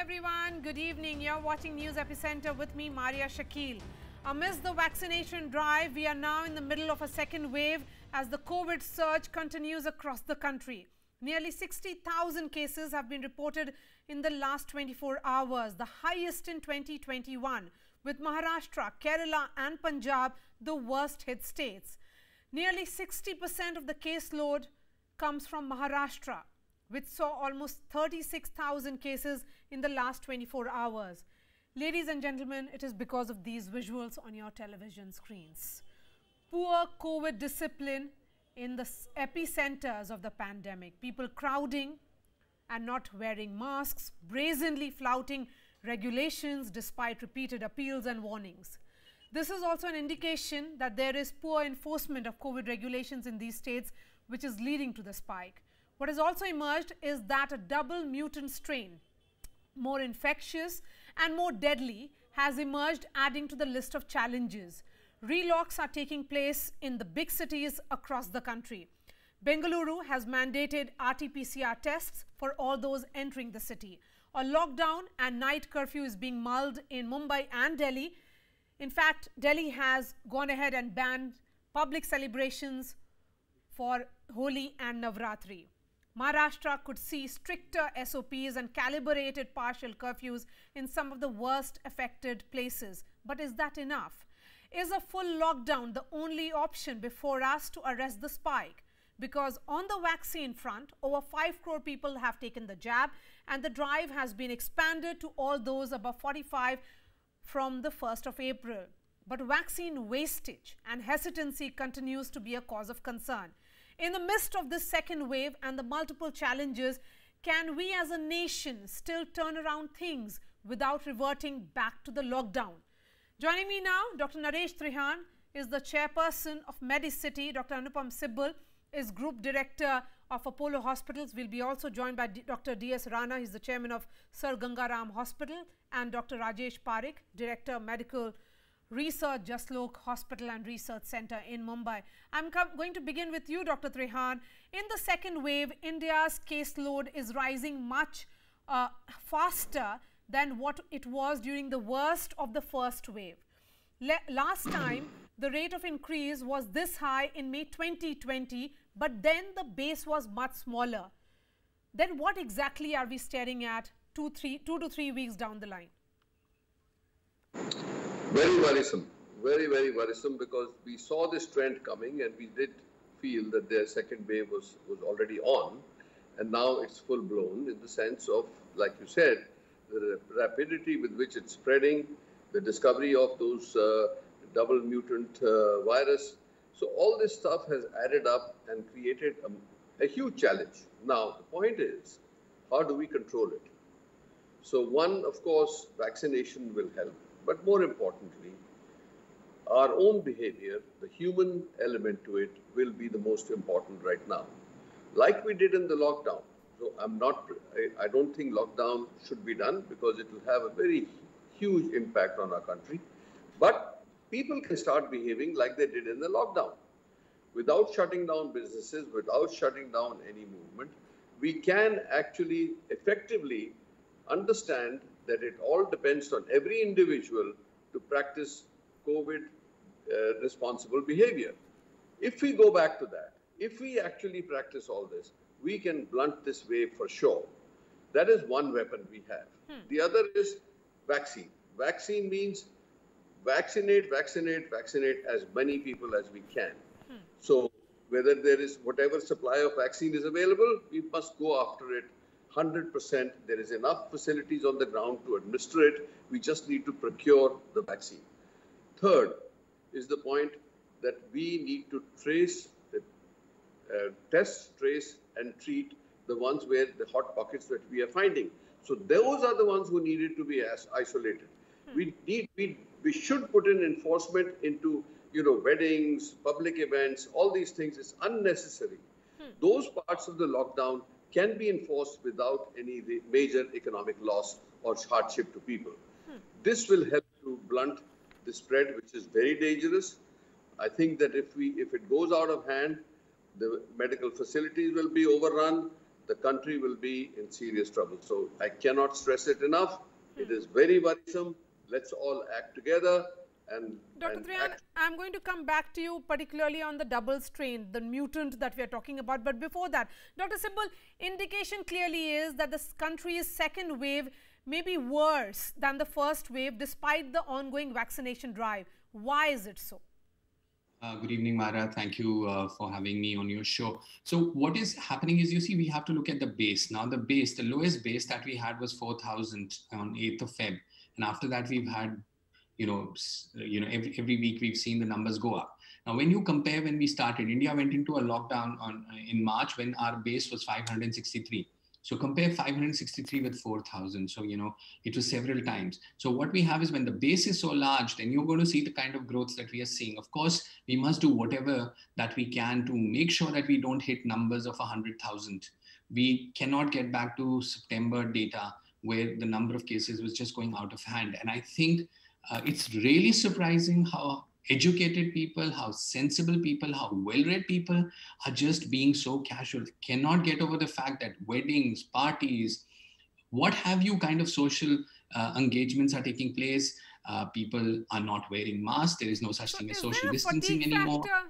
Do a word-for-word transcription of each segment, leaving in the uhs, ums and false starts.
everyone. Good evening. You're watching News Epicenter with me, Maria Shakil. Amidst the vaccination drive, we are now in the middle of a second wave as the COVID surge continues across the country. Nearly sixty thousand cases have been reported in the last twenty-four hours, the highest in twenty twenty-one, with Maharashtra, Kerala and Punjab the worst hit states. Nearly sixty percent of the caseload comes from Maharashtra, which saw almost thirty-six thousand cases in the last twenty-four hours. Ladies and gentlemen, it is because of these visuals on your television screens. Poor COVID discipline in the epicenters of the pandemic. People crowding and not wearing masks, brazenly flouting regulations despite repeated appeals and warnings. This is also an indication that there is poor enforcement of COVID regulations in these states, which is leading to the spike. What has also emerged is that a double mutant strain, more infectious and more deadly, has emerged, adding to the list of challenges. Relocks are taking place in the big cities across the country. Bengaluru has mandated R T P C R tests for all those entering the city. A lockdown and night curfew is being mulled in Mumbai and Delhi. In fact, Delhi has gone ahead and banned public celebrations for Holi and Navratri. Maharashtra could see stricter S O Ps and calibrated partial curfews in some of the worst affected places. But is that enough? Is a full lockdown the only option before us to arrest the spike? Because on the vaccine front, over five crore people have taken the jab and the drive has been expanded to all those above forty-five from the first of April. But vaccine wastage and hesitancy continues to be a cause of concern. In the midst of this second wave and the multiple challenges, can we as a nation still turn around things without reverting back to the lockdown? Joining me now, Doctor Naresh Trehan is the chairperson of Medicity. Doctor Anupam Sibal is Group Director of Apollo Hospitals. We'll be also joined by Doctor D S Rana. He's the chairman of Sir Gangaram Hospital, and Doctor Rajesh Parekh, Director of Medical Research, Jaslok Hospital and Research Center in Mumbai. I'm going to begin with you, Doctor Trehan. In the second wave, India's caseload is rising much uh, faster than what it was during the worst of the first wave. Le last time, the rate of increase was this high in May twenty twenty, but then the base was much smaller. Then what exactly are we staring at two, three, two to three weeks down the line? Very worrisome, very, very worrisome, because we saw this trend coming and we did feel that their second wave was, was already on, and now it's full blown in the sense of, like you said, the rapidity with which it's spreading, the discovery of those uh, double mutant uh, virus. So all this stuff has added up and created a, a huge challenge. Now, the point is, how do we control it? So one, of course, vaccination will help. But more importantly, our own behavior, the human element to it, will be the most important right now. Like we did in the lockdown. So I'm not, I, I don't think lockdown should be done because it will have a very huge impact on our country. But people can start behaving like they did in the lockdown. Without shutting down businesses, without shutting down any movement, we can actually effectively understand that it all depends on every individual to practice COVID uh, responsible behavior. If we go back to that, if we actually practice all this, we can blunt this wave for sure. That is one weapon we have. Hmm. The other is vaccine. Vaccine means vaccinate, vaccinate, vaccinate as many people as we can. Hmm. So whether there is whatever supply of vaccine is available, we must go after it. one hundred percent. There is enough facilities on the ground to administer it. We just need to procure the vaccine. Third is the point that we need to trace, the, uh, test, trace and treat the ones where the hot pockets that we are finding. So those are the ones who needed to be as isolated. Hmm. We need, we, we should put in enforcement into, you know, weddings, public events, all these things. It's unnecessary. Hmm. Those parts of the lockdown can be enforced without any major economic loss or hardship to people. Hmm. This will help to blunt the spread, which is very dangerous. I think that if we, if it goes out of hand, the medical facilities will be overrun, the country will be in serious trouble. So I cannot stress it enough. It is very worrisome. Let's all act together. And, Doctor and Trihan, I'm going to come back to you particularly on the double strain, the mutant that we are talking about. But before that, Doctor Sibal, indication clearly is that this country's second wave may be worse than the first wave despite the ongoing vaccination drive. Why is it so? Uh, good evening, Mara. Thank you uh, for having me on your show. So what is happening is, you see, we have to look at the base. Now, the base, the lowest base that we had was four thousand on eighth of February. And after that, we've had, you know, you know, every, every week we've seen the numbers go up. Now, when you compare when we started, India went into a lockdown on in March when our base was five hundred sixty-three. So compare five hundred sixty-three with four thousand. So, you know, it was several times. So what we have is when the base is so large, then you're going to see the kind of growth that we are seeing. Of course, we must do whatever that we can to make sure that we don't hit numbers of one hundred thousand. We cannot get back to September data where the number of cases was just going out of hand. And I think uh, it's really surprising how educated people, how sensible people, how well-read people are just being so casual, cannot get over the fact that weddings, parties, what have you kind of social uh, engagements are taking place. Uh, people are not wearing masks. There is no such so thing as is social there a distancing fatigue anymore. Factor?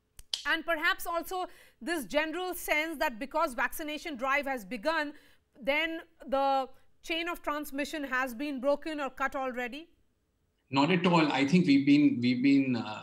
And perhaps also this general sense that because vaccination drive has begun, then the chain of transmission has been broken or cut already? Not at all. I think we've been we've been uh,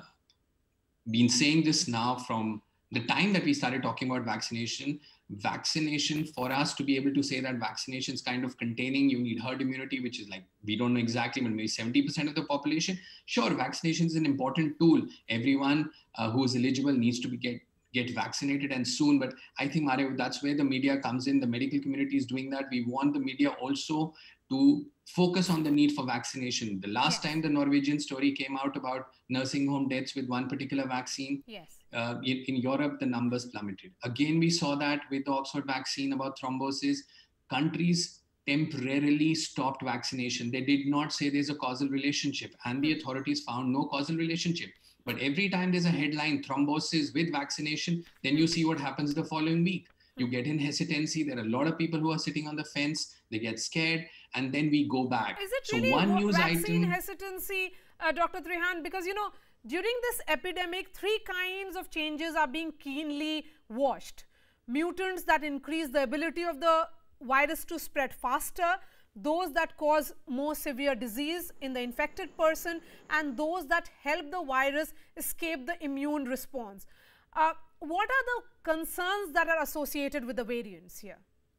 been saying this now from the time that we started talking about vaccination. Vaccination, for us to be able to say that vaccination is kind of containing, you need herd immunity, which is like, we don't know exactly, but maybe seventy percent of the population. Sure, vaccination is an important tool. Everyone uh, who is eligible needs to be get get vaccinated, and soon. But I think, Mario, that's where the media comes in. The medical community is doing that. We want the media also to focus on the need for vaccination. The last yes. time the Norwegian story came out about nursing home deaths with one particular vaccine, yes. uh, in, in Europe, the numbers plummeted. Again, we saw that with the Oxford vaccine about thrombosis. Countries temporarily stopped vaccination. They did not say there's a causal relationship, and the authorities found no causal relationship. But every time there's a headline, thrombosis with vaccination, then you see what happens the following week. You get in hesitancy. There are a lot of people who are sitting on the fence. They get scared, and then we go back. Is it so really one news vaccine item, hesitancy, uh, Doctor Trihan? Because, you know, during this epidemic, three kinds of changes are being keenly watched. Mutants that increase the ability of the virus to spread faster, those that cause more severe disease in the infected person, and those that help the virus escape the immune response. Uh, what are the concerns that are associated with the variants here?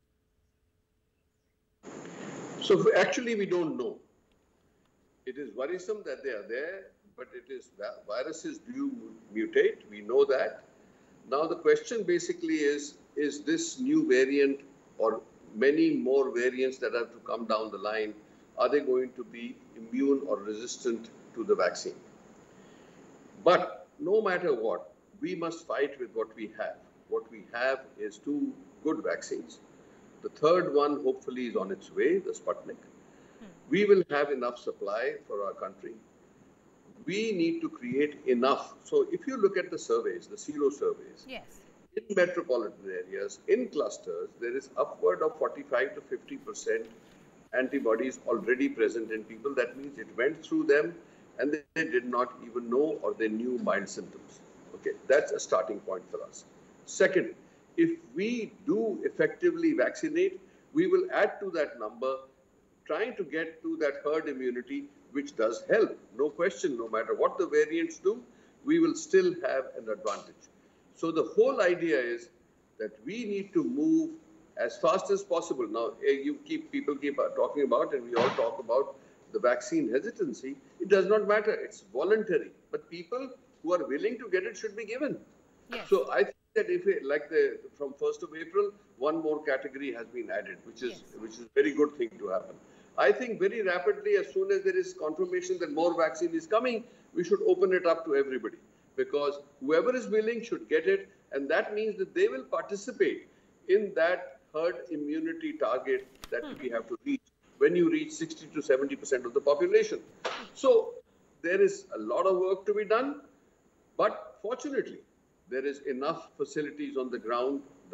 So actually we don't know. It is worrisome that they are there, but it is viruses do mutate. We know that. Now the question basically is, is this new variant or many more variants that have to come down the line, are they going to be immune or resistant to the vaccine? But no matter what, we must fight with what we have. What we have is two good vaccines. The third one hopefully is on its way, the Sputnik. Hmm. We will have enough supply for our country. We need to create enough. So if you look at the surveys, the Sero surveys, yes. in metropolitan areas, in clusters, there is upward of forty-five to fifty percent antibodies already present in people. That means it went through them and they, they did not even know, or they knew mild symptoms. Okay, that's a starting point for us. Second, if we do effectively vaccinate, we will add to that number, trying to get to that herd immunity, which does help. No question, no matter what the variants do, we will still have an advantage. So the whole idea is that we need to move as fast as possible. Now, you keep people keep talking about, and we all talk about the vaccine hesitancy. It does not matter. It's voluntary. But people who are willing to get it should be given. Yes. So I think that if it, like the from first of April, one more category has been added, which is yes. which is a very good thing to happen. I think very rapidly, as soon as there is confirmation that more vaccine is coming, we should open it up to everybody, because whoever is willing should get it, and that means that they will participate in that herd immunity target that hmm. we have to reach when you reach sixty to seventy percent of the population. So there is a lot of work to be done, but fortunately, there is enough facilities on the ground.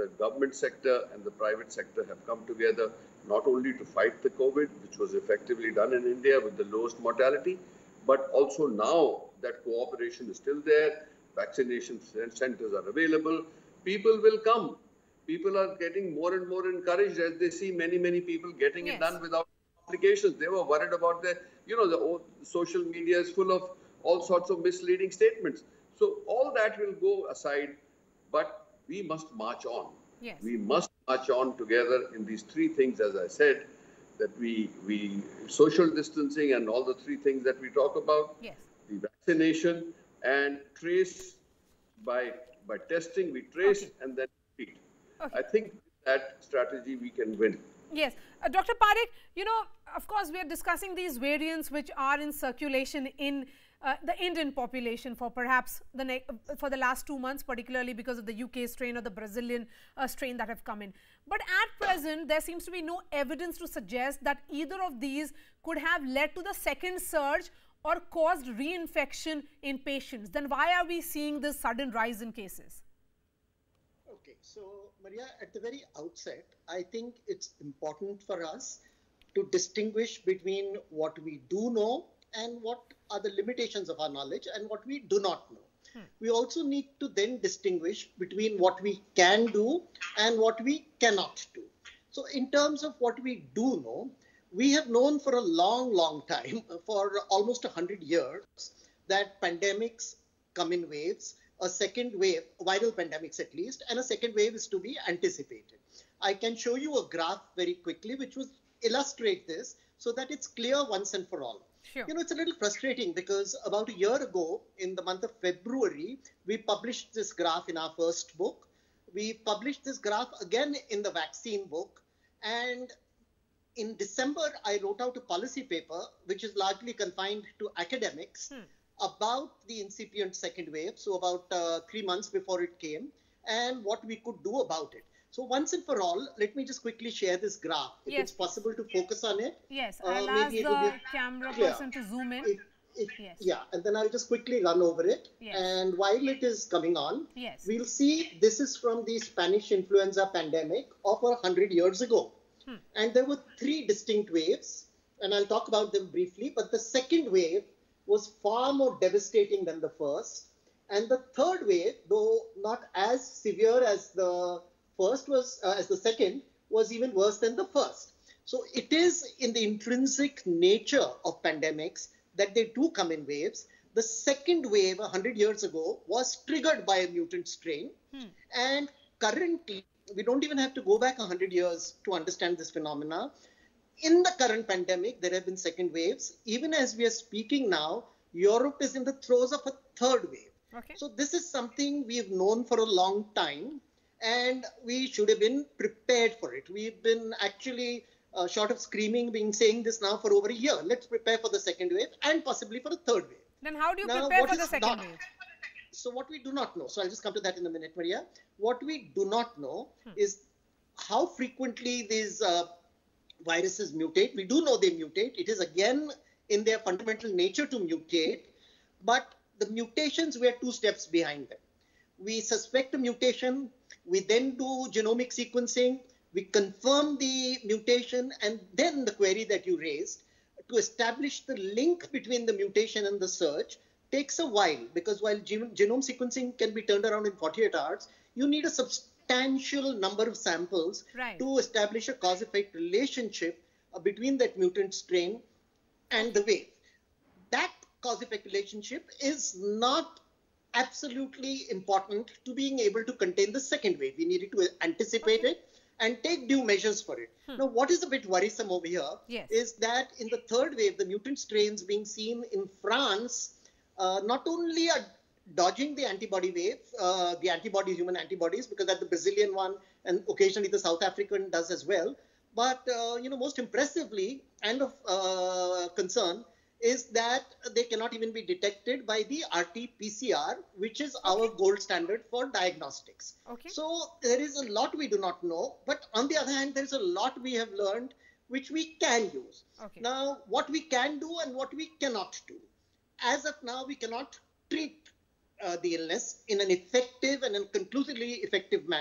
the government sector and the private sector have come together not only to fight the COVID, which was effectively done in India with the lowest mortality, but also now that cooperation is still there, vaccination centers are available, people will come. People are getting more and more encouraged as they see many, many people getting Yes. it done without complications. They were worried about their, you know, the old social media is full of all sorts of misleading statements. So all that will go aside, but we must march on. Yes. We must march on together in these three things, as I said, that we, we social distancing and all the three things that we talk about, Yes. the vaccination and trace by, by testing, we trace Okay. and then treat. Okay. I think with that strategy we can win. Yes. Uh, Doctor Parekh, you know, of course, we are discussing these variants which are in circulation in uh, the Indian population for perhaps the ne for the last two months, particularly because of the U K strain or the Brazilian uh, strain that have come in. But at present, there seems to be no evidence to suggest that either of these could have led to the second surge or caused reinfection in patients. Then why are we seeing this sudden rise in cases? Okay, so Maria, at the very outset, I think it's important for us to distinguish between what we do know and what are the limitations of our knowledge and what we do not know. Hmm. We also need to then distinguish between what we can do and what we cannot do. So in terms of what we do know, we have known for a long, long time, for almost one hundred years, that pandemics come in waves. A second wave, viral pandemics at least, and a second wave is to be anticipated. I can show you a graph very quickly which will illustrate this so that it's clear once and for all. Sure. You know, it's a little frustrating because about a year ago, in the month of February, we published this graph in our first book. We published this graph again in the vaccine book. And in December, I wrote out a policy paper, which is largely confined to academics, hmm. about the incipient second wave, so about uh, three months before it came, and what we could do about it. So once and for all, let me just quickly share this graph. If yes, it's possible to focus on it. Yes, I'll uh, ask the camera clear. person to zoom in. If, if, yes. Yeah, and then I'll just quickly run over it. Yes. And while it is coming on, yes. we'll see this is from the Spanish influenza pandemic of one hundred years ago. Hmm. And there were three distinct waves, and I'll talk about them briefly. But the second wave was far more devastating than the first. And the third wave, though not as severe as the first was, uh, as the second, was even worse than the first. So it is in the intrinsic nature of pandemics that they do come in waves. The second wave one hundred years ago was triggered by a mutant strain. Hmm. And currently, we don't even have to go back one hundred years to understand this phenomena. In the current pandemic, there have been second waves. Even as we are speaking now, Europe is in the throes of a third wave. Okay. So this is something we have known for a long time, and we should have been prepared for it. We've been actually, uh, short of screaming, been saying this now for over a year. Let's prepare for the second wave and possibly for the third wave. Then how do you now, prepare for the second not, wave? So what we do not know, so I'll just come to that in a minute, Maria. What we do not know hmm. is how frequently these uh, viruses mutate. We do know they mutate. It is again in their fundamental nature to mutate, but the mutations were two steps behind them. We suspect a mutation, we then do genomic sequencing, we confirm the mutation, and then the query that you raised to establish the link between the mutation and the search takes a while, because while genome sequencing can be turned around in forty-eight hours, you need a substantial number of samples right. to establish a cause-effect relationship uh, between that mutant strain and the wave. That cause-effect relationship is not absolutely important to being able to contain the second wave. We needed to anticipate okay. it and take due measures for it. Hmm. Now, what is a bit worrisome over here yes. is that in the third wave, the mutant strains being seen in France uh, not only are dodging the antibody wave, uh, the antibodies, human antibodies, because that the Brazilian one and occasionally the South African does as well, but uh, you know, most impressively and of uh, concern is that they cannot even be detected by the R T P C R, which is okay. our gold standard for diagnostics. Okay. So there is a lot we do not know, but on the other hand, there's a lot we have learned which we can use. Okay. Now, what we can do and what we cannot do. As of now, we cannot treat uh, the illness in an effective and a conclusively effective manner.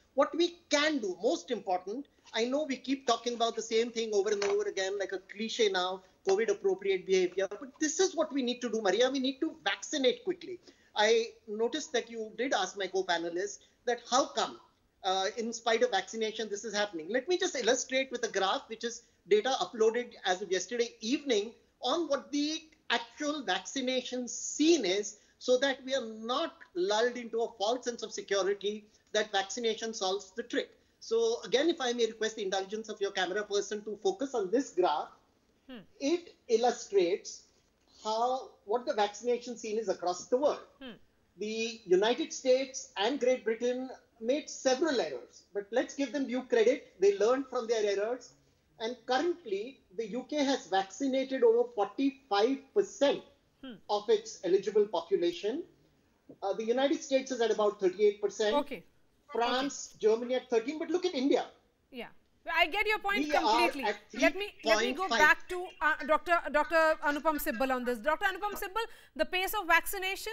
What we can do, most important, I know we keep talking about the same thing over and over again, like a cliche now, COVID appropriate behavior, but this is what we need to do, Maria. We need to vaccinate quickly. I noticed that you did ask my co-panelists that how come, uh, in spite of vaccination, this is happening. Let me just illustrate with a graph, which is data uploaded as of yesterday evening on what the actual vaccination scene is, so that we are not lulled into a false sense of security that vaccination solves the trick. So again, if I may request the indulgence of your camera person to focus on this graph, hmm. it illustrates how what the vaccination scene is across the world. Hmm. The United States and Great Britain made several errors, but let's give them due credit. They learned from their errors. And currently, the U K has vaccinated over forty-five percent hmm. of its eligible population. Uh, the United States is at about thirty-eight percent. Okay. France, okay. Germany at thirteen. But look at India. Yeah. I get your point we completely. Let me let me go back to uh, Doctor Doctor Anupam Sibal on this. Doctor Anupam Sibal, the pace of vaccination,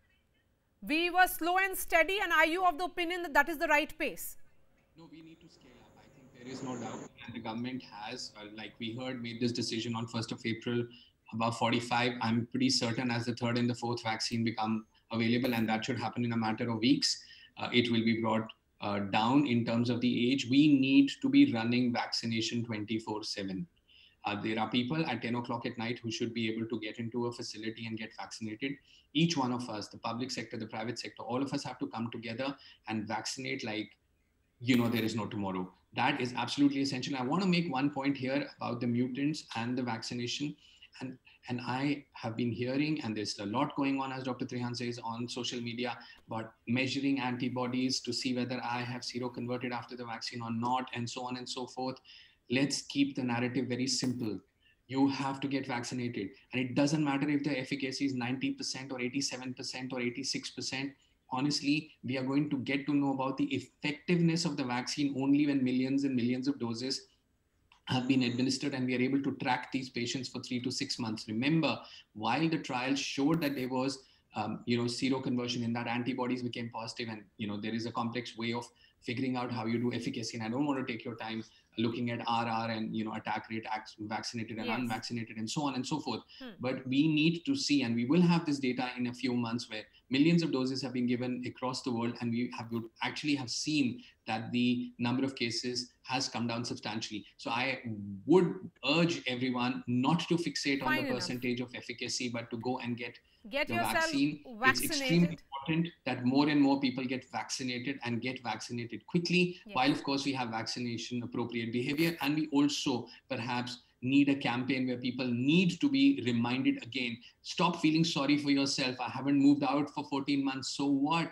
we were slow and steady, and are you of the opinion that that is the right pace? No, we need to scale up. I think there is no doubt, and the government has, uh, like we heard, made this decision on first of April, about forty-five. I'm pretty certain as the third and the fourth vaccine become available, and that should happen in a matter of weeks, uh, it will be brought uh, down in terms of the age. We need to be running vaccination twenty-four seven. Uh, there are people at ten o'clock at night who should be able to get into a facility and get vaccinated. Each one of us, the public sector, the private sector, all of us have to come together and vaccinate like, you know, there is no tomorrow. That is absolutely essential. I want to make one point here about the mutants and the vaccination. And, and I have been hearing, and there's a lot going on, as Doctor Trehan says, on social media about measuring antibodies to see whether I have seroconverted after the vaccine or not, and so on and so forth. Let's keep the narrative very simple. You have to get vaccinated. And it doesn't matter if the efficacy is ninety percent or eighty-seven percent or eighty-six percent. Honestly, we are going to get to know about the effectiveness of the vaccine only when millions and millions of doses have been administered and we are able to track these patients for three to six months. Remember, while the trial showed that there was, um, you know, seroconversion in that antibodies became positive, and, you know, there is a complex way of figuring out how you do efficacy. And I don't want to take your time looking at R R and, you know, attack rate, vaccinated and yes. unvaccinated and so on and so forth. Hmm. But we need to see, and we will have this data in a few months where millions of doses have been given across the world, and we have actually have seen that the number of cases has come down substantially. So I would urge everyone not to fixate Fine on the enough. percentage of efficacy, but to go and get, get the yourself vaccine. Vaccinated. It's extremely important that more and more people get vaccinated and get vaccinated quickly, yes. while of course we have vaccination appropriate behavior. And we also perhaps need a campaign where people need to be reminded again, stop feeling sorry for yourself. I haven't moved out for fourteen months. So what?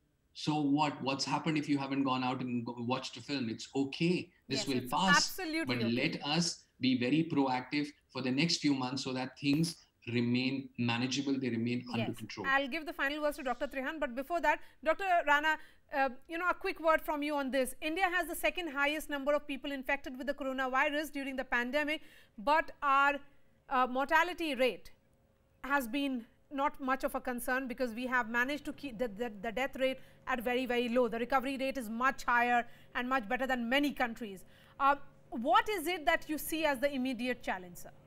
So what? What's happened if you haven't gone out and watched a film? It's okay. This yes, will pass. Absolutely. But okay. let us be very proactive for the next few months so that things remain manageable, they remain yes. under control. I'll give the final words to Doctor Trehan, but before that, Doctor Rana, uh, you know, a quick word from you on this. India has the second highest number of people infected with the coronavirus during the pandemic, but our uh, mortality rate has been not much of a concern because we have managed to keep the, the, the death rate at very, very low. The recovery rate is much higher and much better than many countries. Uh, what is it that you see as the immediate challenge, sir?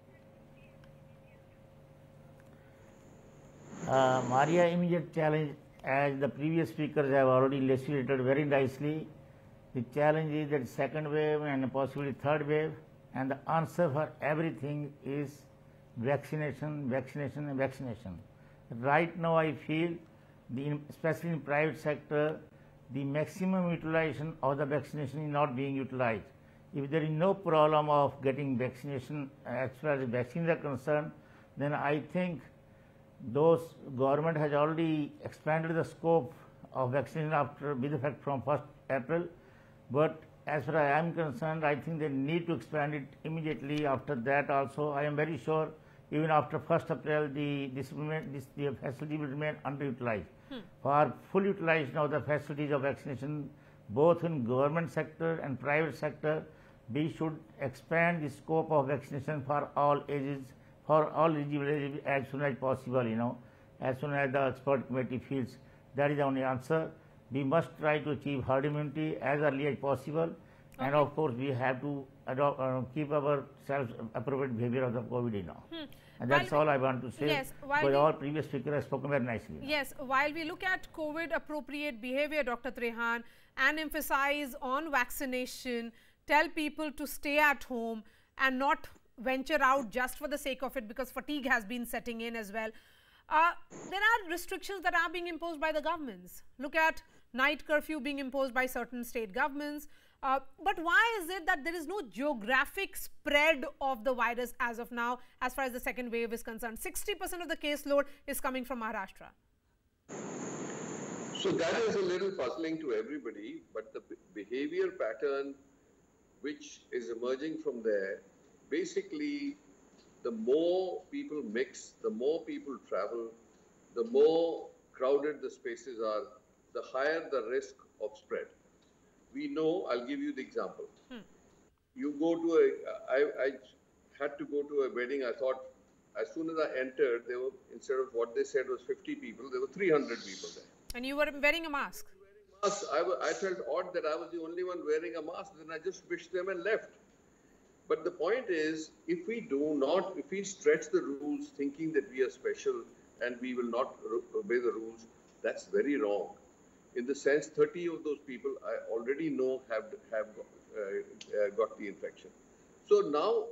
Uh, Maria, immediate challenge, as the previous speakers have already illustrated very nicely, the challenge is that second wave and possibly third wave, and the answer for everything is vaccination, vaccination and vaccination. Right now I feel, the, especially in private sector, the maximum utilization of the vaccination is not being utilized. If there is no problem of getting vaccination as far as vaccines are concerned, then I think those government has already expanded the scope of vaccination after with effect from first April, but as far as I am concerned, I think they need to expand it immediately. After that also, I am very sure even after first April, the this, this the facility will remain underutilized. Hmm. For full utilization of the facilities of vaccination, both in government sector and private sector, we should expand the scope of vaccination for all ages, for all eligible as soon as possible, you know, as soon as the expert committee feels that is the only answer. we must try to achieve herd immunity as early as possible. Okay. And of course, we have to adopt, uh, keep ourselves appropriate behavior of the COVID now. Hmm. And that's while all I want to say. Yes, because all previous speakers have spoken very nicely. Yes, while we look at COVID appropriate behavior, Doctor Trehan, and emphasize on vaccination, tell people to stay at home and not venture out just for the sake of it, because fatigue has been setting in as well. Uh, there are restrictions that are being imposed by the governments. Look at night curfew being imposed by certain state governments. Uh, but why is it that there is no geographic spread of the virus as of now, as far as the second wave is concerned? sixty percent of the caseload is coming from Maharashtra. So that is a little puzzling to everybody, but the behavior pattern which is emerging from there, basically the more people mix, the more people travel, the more crowded the spaces are, the higher the risk of spread. We know, I'll give you the example. Hmm. You go to a, I, I had to go to a wedding. I thought as soon as I entered, there were, instead of what they said was fifty people, there were three hundred people there. And you were wearing a mask? Mask. I, I felt odd that I was the only one wearing a mask. Then I just wished them and left. But the point is, if we do not, if we stretch the rules thinking that we are special and we will not obey the rules, that's very wrong. In the sense, thirty of those people I already know have have uh, uh, got the infection. So now,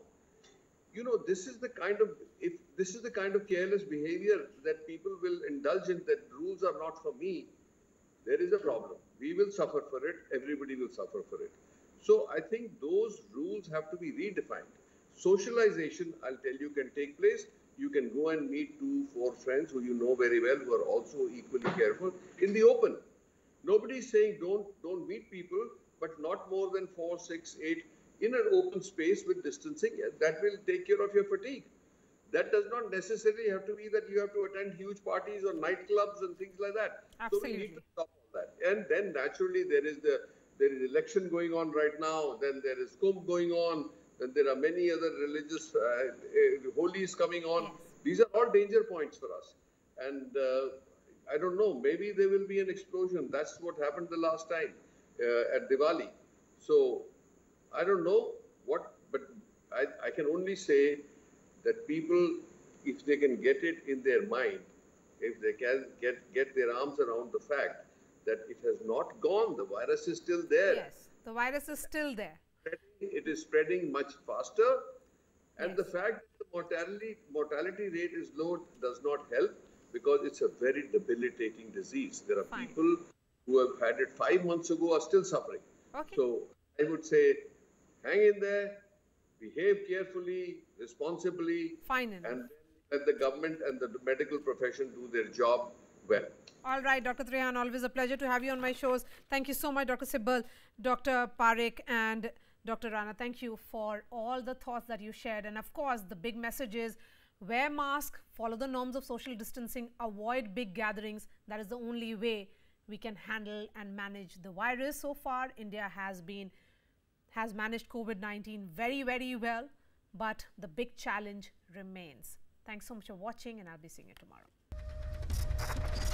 you know, this is the kind of if this is the kind of careless behavior that people will indulge in. That rules are not for me. There is a problem. We will suffer for it. Everybody will suffer for it. So I think those rules have to be redefined. Socialization, I'll tell you, can take place. You can go and meet two, four friends who you know very well, who are also equally careful in the open. Nobody is saying don't don't meet people, but not more than four, six, eight in an open space with distancing. That will take care of your fatigue. That does not necessarily have to be that you have to attend huge parties or nightclubs and things like that. Absolutely. So we need to stop all that. And then naturally there is the there is election going on right now. Then there is Kumbh going on. Then there are many other religious uh, uh, holies coming on. Yes. These are all danger points for us. And uh, I don't know, maybe there will be an explosion. That's what happened the last time uh, at Diwali. So I don't know what, but I, I can only say that people, if they can get it in their mind, if they can get, get their arms around the fact that it has not gone, the virus is still there. Yes, the virus is still there. It is spreading much faster, and yes. the fact that the mortality, mortality rate is low does not help, because it's a very debilitating disease. There are Fine. people who have had it five months ago are still suffering. Okay. So I would say, hang in there, behave carefully, responsibly, Fine enough. and let the government and the medical profession do their job well. All right, Doctor Trehan, always a pleasure to have you on my shows. Thank you so much, Doctor Sibal, Doctor Parekh, and Doctor Rana. Thank you for all the thoughts that you shared. And of course, the big message is, wear mask, follow the norms of social distancing, avoid big gatherings. That is the only way we can handle and manage the virus. So far, India has been has managed COVID nineteen very, very well, but the big challenge remains. Thanks so much for watching, and I'll be seeing you tomorrow.